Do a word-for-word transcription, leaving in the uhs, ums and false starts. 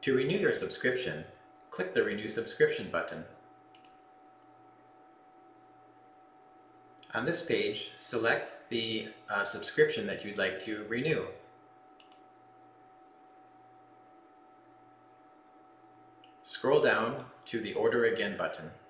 To renew your subscription, click the Renew Subscription button. On this page, select the uh, subscription that you'd like to renew. Scroll down to the Order Again button.